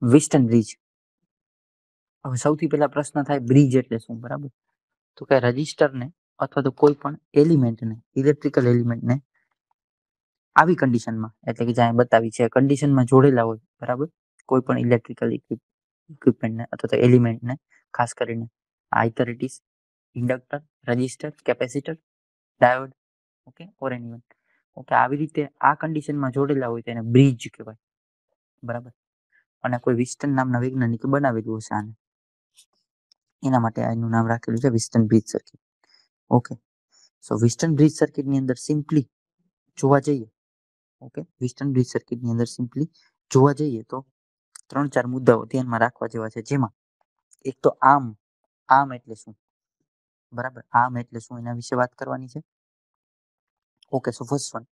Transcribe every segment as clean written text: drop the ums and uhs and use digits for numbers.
વિસ્ટન bridge. હવે સૌથી પહેલા પ્રશ્ન થાય બ્રિજ એટલે શું, બરાબર? તો કે રજિસ્ટરને અથવા તો કોઈ પણ એલિમેન્ટને, ઇલેક્ટ્રિકલ એલિમેન્ટને આવી કન્ડિશનમાં, એટલે કે જ્યાં બતાવી છે કન્ડિશનમાં જોડેલા હોય, બરાબર, કોઈ પણ ઇલેક્ટ્રિકલ ઇક્વિપમેન્ટને અથવા તો એલિમેન્ટને, ખાસ કરીને either it is inductor, resistor, capacitor, diode, okay, or any okay, આવી રીતે આ કન્ડિશનમાં જોડેલા હોય તેને બ્રિજ કહેવાય, બરાબર. અને કોઈ વિસ્ટન નામના વૈજ્ઞાનિકે બનાવેલું હશે આને, એના માટે એનું નામ રાખેલું છે Wheatstone bridge circuit. Okay, so Wheatstone bridge સર્કિટની અંદર સિમ્પલી જોવા જઈએ, ઓકે, વિસ્ટન બ્રિજ સર્કિટની અંદર સિમ્પલી જોવા જઈએ તો 3-4 મુદ્દાઓ ધ્યાનમાં રાખવા જેવા છે, જેમાં એક તો આર્મ એટલે શું, બરાબર, આર્મ એટલે શું એના વિશે વાત કરવાની છે. ઓકે, સો ફર્સ્ટ વન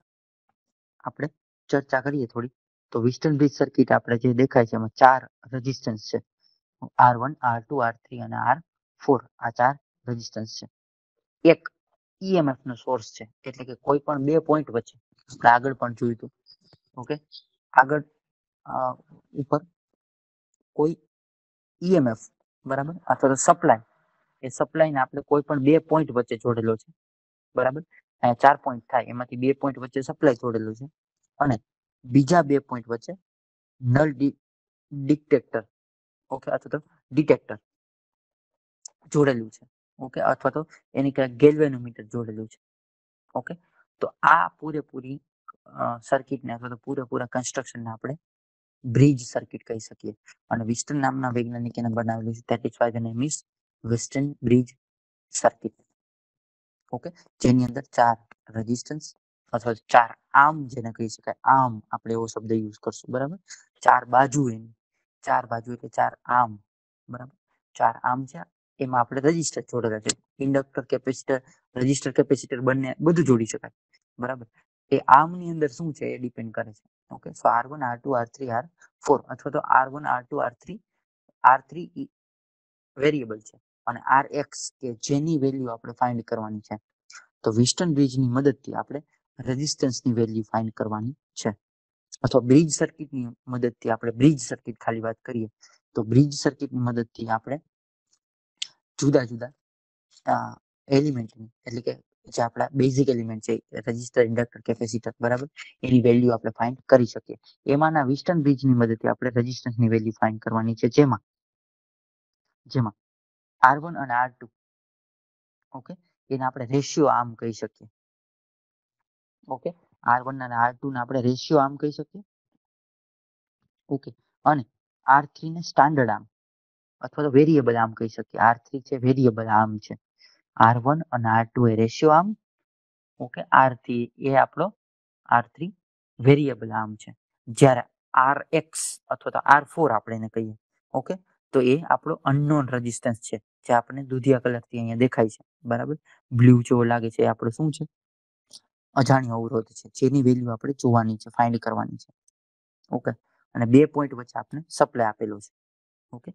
આપણે ચર્ચા કરીએ થોડી. તો વિસ્ટન બ્રિજ સર્કિટ આપણે જે દેખાય છે એમાં 4 રેઝિસ્ટન્સ છે, R1, R2, R3 અને R4. આ 4 રેઝિસ્ટન્સ છે. એક EMF નો સોર્સ છે, એટલે કે કોઈ પણ 2 પોઈન્ટ વચ્ચે, આપણે આગળ પણ જોયું હતું, ઓકે, આગળ ઉપર કોઈ EMF, બરાબર, અથવા તો સપ્લાય, એ સપ્લાયને આપણે કોઈ પણ 2 પોઈન્ટ વચ્ચે જોડેલો છે, બરાબર. અહીંયા 4 પોઈન્ટ થાય, એમાંથી 2 પોઈન્ટ વચ્ચે સપ્લાય જોડેલો છે અને બીજા 2 પોઈન્ટ વચ્ચે નલ ડિટેક્ટર, ઓકે, અથવા તો ડિટેક્ટર જોડેલું છે, ઓકે, અથવા તો એની કહેવાય ગેલ્વેનોમીટર જોડેલું છે, ઓકે. તો આ પૂરેપૂરી સર્કિટને અથવા તો પૂરેપૂરા કન્સ્ટ્રક્શનને આપણે બ્રિજ સર્કિટ કહી શકીએ. અને વિસ્ટન નામના વૈજ્ઞાનિક એને બનાવેલું છે, that is why the name is Wheatstone bridge circuit, okay, જેની અંદર 4 રેઝિસ્ટન્સ અથવા 4 આર્મ જેને કહી શકાય, આર્મ આપણે એવો શબ્દ યુઝ કરશું, બરાબર. 4 બાજુ, એની 4 બાજુ એટલે 4 આર્મ, બરાબર. 4 આર્મ છે, એમાં આપણે રજિસ્ટર જોડેલા છે, ઇન્ડક્ટર, કેપેસિટર, રજિસ્ટર, કેપેસિટર બંને બધું જોડી શકાય, બરાબર. એ આર્મની અંદર શું છે એ ડિપેન્ડ કરે છે, ઓકે. સો R1, R2, R3, R4 અથવા તો R1, R2, R3 વેરિયેબલ છે અને Rx કે જેની વેલ્યુ આપણે ફાઇન્ડ કરવાની છે. તો વિસ્ટન બ્રિજની મદદથી આપણે રેઝિસ્ટન્સની વેલ્યુ ફાઇન્ડ કરવાની છે, અથવા બ્રિજ સર્કિટની મદદથી આપણે બ્રિજ સર્કિટ ખાલી વાત કરીએ તો બ્રિજ સર્કિટની મદદથી આપણે જુદા જુદા એલિમેન્ટની, એટલે કે જે આપણા બેઝિક એલિમેન્ટ છે, રજિસ્ટર, ઇન્ડક્ટર, કેપેસિટર, બરાબર, એની વેલ્યુ આપણે ફાઇન્ડ કરી શકીએ. એમાંના વિસ્ટન બ્રિજની મદદથી આપણે રેઝિસ્ટન્સની વેલ્યુ ફાઇન્ડ કરવાની છે, જેમાં R1 અને R2, ઓકે, એને આપણે રેશિયો આર્મ કહી શકીએ, ઓકે. R1 અને R2 ને આપણે રેશિયો આર્મ કહી શકીએ, ઓકે. અને R3 ને સ્ટાન્ડર્ડ આર્મ અથવા તો વેરિયેબલ આર્મ કહી શકીએ. R3 છે વેરિયેબલ આર્મ છે, R1 અને R2 એ રેશિયો આર્મ, ઓકે. R3 એ આપણો R3 વેરિયેબલ આર્મ છે. જ્યારે Rx અથવા તો R4 આપણે એને કહીએ, ઓકે, તો એ આપણો અનનોન રેઝિસ્ટન્સ છે, જે આપણે દૂધિયા કલરથી અહીંયા દેખાય છે, બરાબર, બ્લુ જેવો લાગે છે, એ આપણો શું છે, અજાણ્યો અવરોધ છે, જેની વેલ્યુ આપણે જોવાની છે, ફાઇન્ડ કરવાની છે, ઓકે. અને 2 પોઈન્ટ વચ્ચે આપણે સપ્લાય આપેલો છે, ઓકે.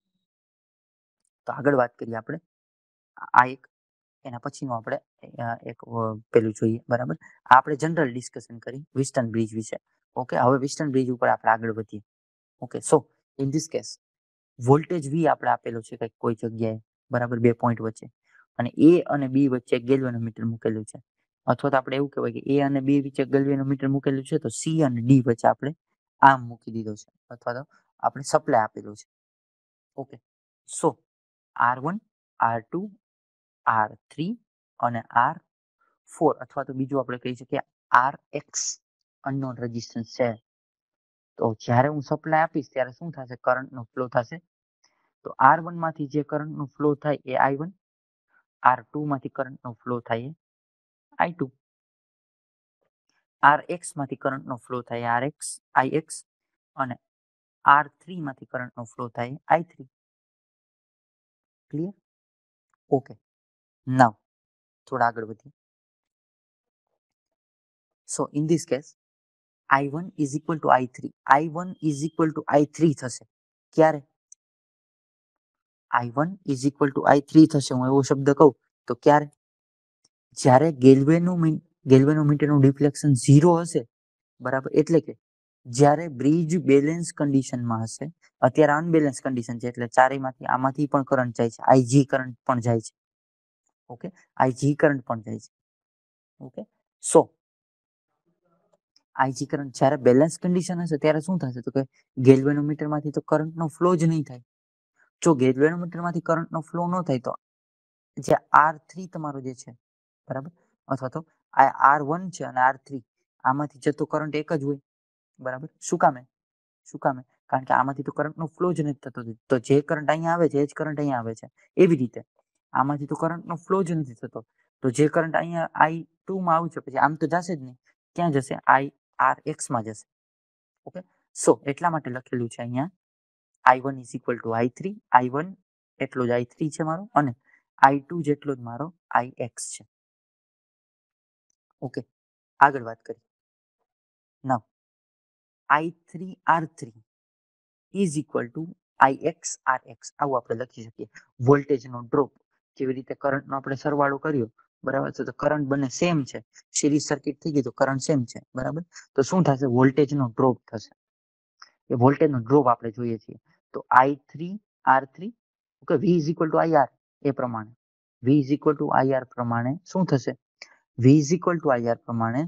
તો આગળ વાત કરીએ આપણે આ એક, એના પછીનું આપણે એક પેલું જોઈએ, બરાબર. આપણે જનરલ ડિસ્કશન કરી વિસ્ટન બ્રિજ વિશે, ઓકે. હવે વિસ્ટન બ્રિજ ઉપર આપણે આગળ વધીએ, okay. So in this case voltage V આપણે આપેલો છે કંઈક કોઈ જગ્યાએ, બરાબર, 2 પોઈન્ટ વચ્ચે, અને A અને B વચ્ચે ગેલ્વેનોમીટર મૂકેલું છે, અથવા તો આપણે એવું કહેવાય કે A અને B વચ્ચે ગેલ્વેનોમીટર મૂકેલું છે, તો C અને D વચ્ચે આપણે આર્મ મૂકી દીધો છે, અથવા તો આપણે સપ્લાય આપેલો છે, ઓકે. સો R1, R2, R3 અને R4, અથવા તો બીજું આપણે કહી શકીએ Rx અનનોન રેઝિસ્ટન્સ છે. તો જ્યારે હું સપ્લાય આપીશ ત્યારે શું થશે, કરંટનો ફ્લો થશે. તો R1 માંથી જે કરંટનો ફ્લો થાય એ I1, R2 માંથી કરંટનો ફ્લો થાય એ I2, Rx માંથી કરંટનો ફ્લો થાય Ix, અને R3 માંથી કરંટનો ફ્લો થાય I3. ક્લિયર? ઓકે. નાઉ થોડા આગળ વધીએ. So in this case I1 is equal to I3, I1 is equal to I3 થશે. ક્યારે I1 is equal to I3 થશે, હું એવો શબ્દ કહું તો ક્યારે, જ્યારે ગેલ્વેનોમીટરનું ડિફ્લેક્શન 0 હશે, બરાબર, એટલે કે જ્યારે બ્રિજ બેલેન્સ કન્ડિશનમાં હશે, અત્યારે અનબેલેન્સ કન્ડિશન છે એટલે ચારેયમાંથી આમાંથી પણ કરંટ જાય છે, આઈજી કરંટ પણ જાય છે. ઓકે, આઈજી કરંટ પણ જાય છે. ઓકે, સો આઈજી કરંટ જ્યારે બેલેન્સ કન્ડિશન હશે ત્યારે શું થશે તો કે ગેલ્વેનોમીટરમાંથી તો કરંટનો ફ્લો જ નહીં થાય. જો ગેલ્વેનોમીટરમાંથી કરંટનો ફ્લો ન થાય તો જે R3 તમારો જે છે બરાબર, અથવા તો આ R1 છે અને R3 આમાંથી જતો કરંટ એક જ હોય બરાબર. શું કામે? કારણ કે આમાંથી તો કરંટનો ફ્લો જ નથી થતો, તો જે કરંટ અહીંયા આવે છે એ જ કરંટ અહીંયા આવે છે. એવી રીતે આમાંથી તો કરંટનો ફ્લો જ નથી થતો, તો જે કરંટ અહીંયા I2 માં આવશે પછી આમ તો જશે જ નહીં, ક્યાં જશે? IRX માં જશે. ઓકે, સો એટલા માટે લખેલું છે અહીંયા I1 is equal to I3, I1 એટલો જ I3 છે મારો અને I2 જેટલો જ મારો IX છે. ઓકે, આગળ વાત કરીએ. Now I3R3 is equal to IX RX, આવું આપણે લખી શકીએ. વોલ્ટેજનો ડ્રોપ, જેવી રીતે કરંટનો આપણે સરવાળો કર્યો બરાબર છે, તો કરંટ બંને સેમ છે, સિરીઝ સર્કિટ થઈ ગઈ તો કરંટ સેમ છે બરાબર. તો શું થશે? વોલ્ટેજનો ડ્રોપ થશે. એ વોલ્ટેજનો ડ્રોપ આપણે જોઈએ છીએ. તો I3R3 okay, V is equal to IR એ પ્રમાણે V is equal to IR પ્રમાણે શું થશે? V is equal to IR પ્રમાણે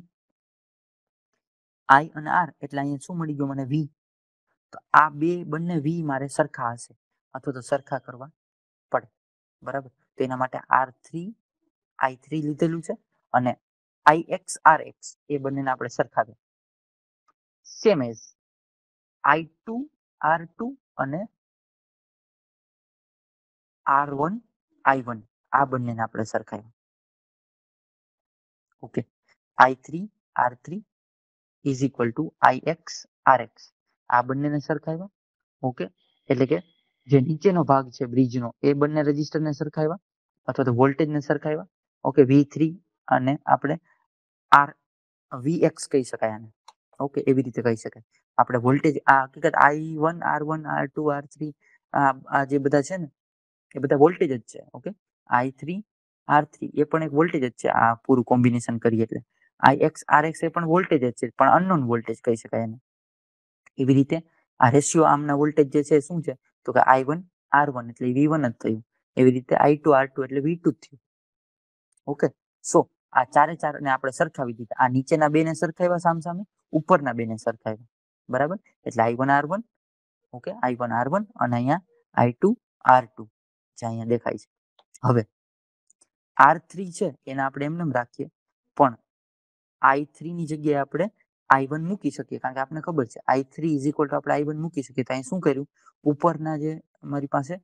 I અને R એટલે અહીંયા શું મળી ગયું મને? V. તો આ બંને V મારે સરખા હશે અથવા તો સરખા કરવા પડે બરાબર. તો એના માટે I3 લીધેલું છે અને IX RX એ બંનેને આપણે સરખાવીએ. સેમ એઝ I2 R2 અને R1 I1 આ બંનેને આપણે સરખાવ્યા. Okay, I3 R3 is equal to IX RX આ બંનેને સરખાવ્યા. ઓકે, એટલે કે જે નીચેનો ભાગ છે બ્રિજનો એ બંને રેઝિસ્ટરને સરખાવ્યા અથવા તો વોલ્ટેજને સરખાવ્યા. ઓકે, V3 અને આપણે VX કહી શકાય આને. ઓકે, એવી રીતે કહી શકાય આપણે વોલ્ટેજ. આ હકીકત I1 R1 R2 R3 આ જે બધા છે ને એ બધા વોલ્ટેજ જ છે. ઓકે, I3 R3 એ પણ એક વોલ્ટેજ જ છે. આ પૂરું કોમ્બિનેશન કરીએ એટલે IX RX એ પણ વોલ્ટેજ જ છે, પણ અનનોન વોલ્ટેજ કહી શકાય એને. એવી રીતે આ રેશિયો આમના વોલ્ટેજ જે છે શું છે તો કે I1 R1 એટલે V1 જ થયું. એવી રીતે I2 R2 એટલે V2 જ થયું. ઓકે, સો આ ચારે ચાર ને આપણે સરખાવી દીધા. આ નીચેના બે ને સરખાવ્યા સામસામે, ઉપરના બે ને સરખાવ્યા બરાબર. એટલે I1 R1 okay, I1 R1 અને અહીંયા I2 R2 જે અહીંયા દેખાય છે. હવે R3 છે એને આપણે એમને રાખીએ, પણ I3 ની જગ્યાએ આપણે I1 મૂકી શકીએ, કારણ કે આપણને ખબર છે I3 ઇઝ ઇક્વલ ટુ આપણે I1 મૂકી શકીએ. તો અહીં શું કર્યું? ઉપરના જે મારી પાસે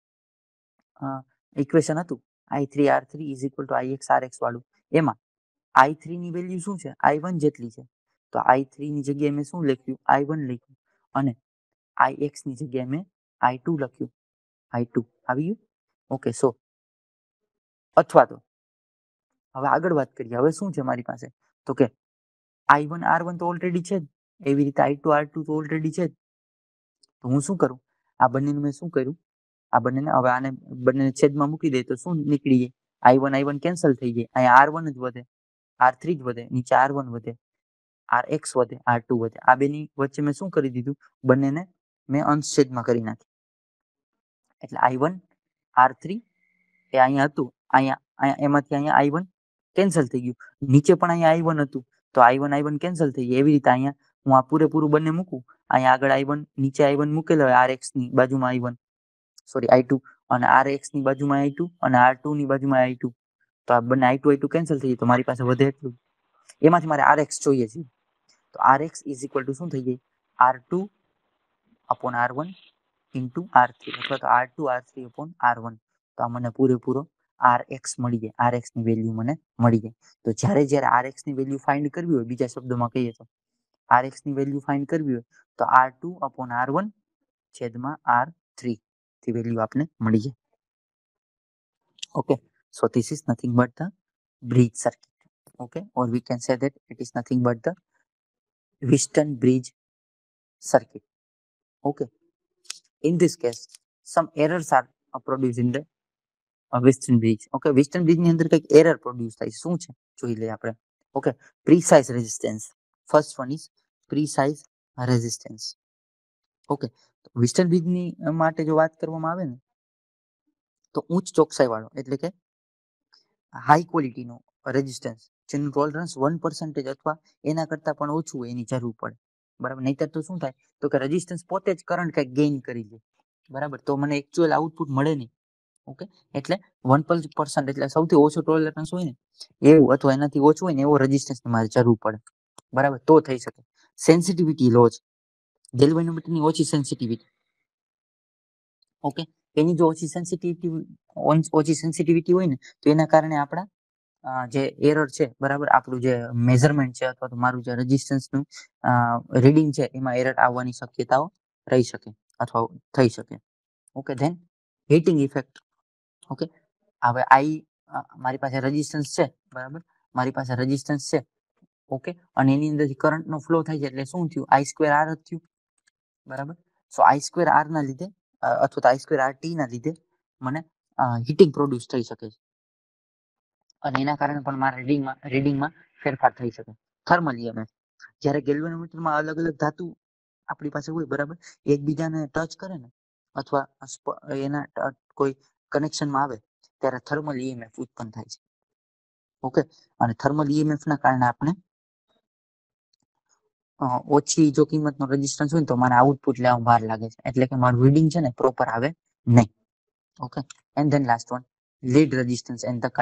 ઇક્વેશન હતું I3 R3 is equal to IX RX વાળું, એમાં I3 ની વેલ્યુ શું છે? I1 જેટલી છે. તો I3 ની જગ્યાએ મેં શું લખ્યું? I1 લખ્યું અને IX ની જગ્યાએ મેં I2 લખ્યું. I2 આવી ગયું. ઓકે, સો અથવા તો હવે આગળ વાત કરીએ. હવે શું છે મારી પાસે તો કે I1 R1 તો ઓલરેડી છે જ, એવી રીતે I2 R2 તો ઓલરેડી છે જ. તો હું શું કરું? આ બંનેનું મેં શું કર્યું? આ બંનેને હવે આને બંનેને છેદમાં મૂકી દે તો શું નીકળી જાય? I1 કેન્સલ થઈ જાય. અહીંયા R1 જ વધે, R3 જ વધે, નીચે R1 વધે, RX વધે, R2 વધે. આ બેની વચ્ચે મેં શું કરી દીધું? બંનેને મેં અંશ છેદમાં કરી નાખી. એટલે I1 R3 એ અહીંયા હતું, અહીંયા એમાંથી અહીંયા I1 કેન્સલ થઈ ગયું. નીચે પણ અહીંયા I1 હતું, તો I1 કેન્સલ થઈ ગયા. એવી રીતે અહીંયા હું આ પૂરેપૂરું બંને મૂકું. અહીંયા આગળ I1, નીચે I1 મૂકેલો હોય, RX ની બાજુમાં I1, સોરી I2, અને RX ની બાજુમાં I2 અને R2 ની બાજુમાં I2. તો આ બંને I2 કેન્સલ થઈ જાય, તો મારી પાસે વધે એટલું. એમાંથી મારે RX જોઈએ છે. તો RX ઇઝ ઇક્વલ ટુ શું થઈ જાય? R2 upon R1 into R3 અથવા તો R2 R3 અપોન R1. તો આ મને પૂરેપૂરો RX મળી જાય. RX ની વેલ્યુ મને મળી જાય. તો જ્યારે RX ની વેલ્યુ ફાઇન્ડ કરવી હોય, બીજા શબ્દોમાં કહીએ તો RX ની વેલ્યુ ફાઇન્ડ કરવી હોય તો R2 અપોન R1 છેદમાં R3 થી વેલ્યુ આપને મળી જાય. Okay, so this is nothing but the bridge circuit. Okay, or we can say that it is nothing but the Wheatstone bridge circuit. Okay, in this case some errors are produced in the Wheatstone bridge. Okay, Wheatstone bridge ની અંદર કંઈક error produce થાય. શું છે જોઈ લઈએ આપણે. Okay, precise resistance. First one is precise resistance. Okay, Wheatstone બ્રિજની માટે જો વાત કરવામાં આવે ને તો ઉચ્ચ ચોકસાઈ વાળો એટલે કે હાઈ ક્વોલિટીનો રેઝિસ્ટન્સ જેનું ટોલરન્સ 1% અથવા એના કરતાં પણ ઓછું હોય એની જરૂર પડે. બરાબર, નહીંતર તો શું થાય તો કે રેઝિસ્ટન્સ પોતે જ કરંટ કંઈક ગેઇન કરી લે. બરાબર, તો મને એકચ્યુઅલ આઉટપુટ મળે નહીં. ઓકે, એટલે 1% એટલે સૌથી ઓછો ટોલરન્સ હોય ને એવું અથવા એનાથી ઓછું હોય ને એવો રેઝિસ્ટન્સની મારે જરૂર પડે. બરાબર, તો થઈ શકે. સેન્સિટિવિટી લો છે, ગેલ્વેનોમીટરની ઓછી સેન્સિટિવિટી. ઓકે, એની જો ઓછી સેન્સિટિવિટી હોય ને તો એના કારણે આપણા જે એરર છે, બરાબર, આપણું જે મેઝરમેન્ટ છે અથવા તો મારું જે રેઝિસ્ટન્સનું રીડિંગ છે એમાં એરર આવવાની શક્યતાઓ રહી શકે અથવા થઈ શકે. Okay, then heating effect. Okay, હવે મારી પાસે રેઝિસ્ટન્સ છે, બરાબર, મારી પાસે રેઝિસ્ટન્સ છે. ઓકે, અને એની અંદરથી કરંટનો ફ્લો થાય છે એટલે શું થયું, I²R જ થયું. બરાબર, સો I²R ના લીધે અથવા તો I²RT ના લીધે મને હીટિંગ પ્રોડ્યુસ થઈ શકે છે અને એના કારણે પણ મારા રીડિંગમાં ફેરફાર થઈ શકે. થર્મલ EMF, જ્યારે ગેલ્વેનોમીટરમાં અલગ અલગ ધાતુ આપણી પાસે હોય, બરાબર, એકબીજાને ટચ કરે ને અથવા એના કોઈ કનેક્શનમાં આવે ત્યારે થર્મલ EMF ઉત્પન્ન થાય છે. ઓકે, અને થર્મલ EMF ના કારણે આપણે ઓછી જો કિંમતનો રેઝિસ્ટન્સ હોય ને તો મને આઉટપુટ લેવામાં વાર લાગે છે એટલે કે મારું રીડિંગ છે ને પ્રોપર આવે નહીં. Okay, and then last one, lead resistance and the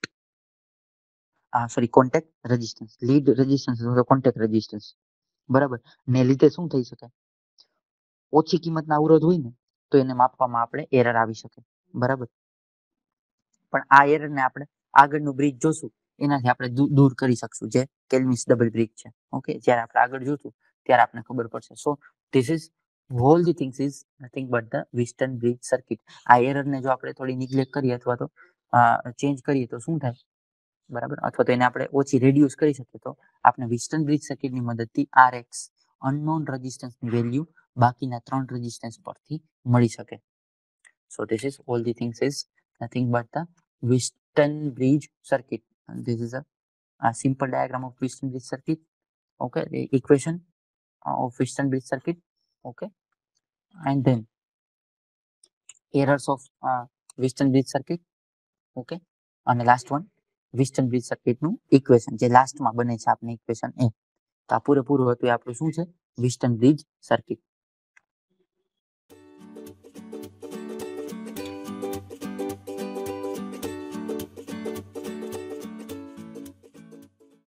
contact resistance. Lead resistance અથવા કોન્ટેક્ટ રેઝિસ્ટન્સ, બરાબર, ને લીધે શું થઈ શકે, ઓછી કિંમતના અવરોધ હોય ને તો એને માપવામાં આપણે એરર આવી શકે. બરાબર, પણ આ એરરને આપણે આગળનું બ્રિજ જોશું એનાથી આપણે દૂર કરી શકશું, જે કેલ્વિન્સ ડબલ બ્રિજ છે. ઓકે, જ્યારે આપણે આગળ જોશું ત્યારે આપણે ખબર પડશે. So this is whole the things is nothing but the Wheatstone bridge circuit. આ એરરને જો આપણે થોડી નિગ્લેક્ટ કરીએ અથવા તો ચેન્જ કરીએ તો શું થાય, બરાબર, અથવા તો એને આપણે ઓછી રેડ્યુસ કરી શકીએ તો આપણે વેસ્ટર્ન બ્રિજ સર્કિટની મદદથી RX અનનોન રેઝિસ્ટન્સની વેલ્યુ બાકીના 3 રેઝિસ્ટન્સ પરથી મળી શકે. So this is all the things is nothing but the Wheatstone bridge circuit. This is a simple diagram of Western bridge circuit. Okay, the equation of Western bridge circuit. Okay, and then errors of Western bridge circuit. Okay, and the last one, Western bridge circuit નું equation જે લાસ્ટમાં બને છે આપણે equation એ. તો આ પૂરેપૂરું હતું એ આપણું શું છે, વેસ્ટર્ન બ્રિજ સર્કિટ.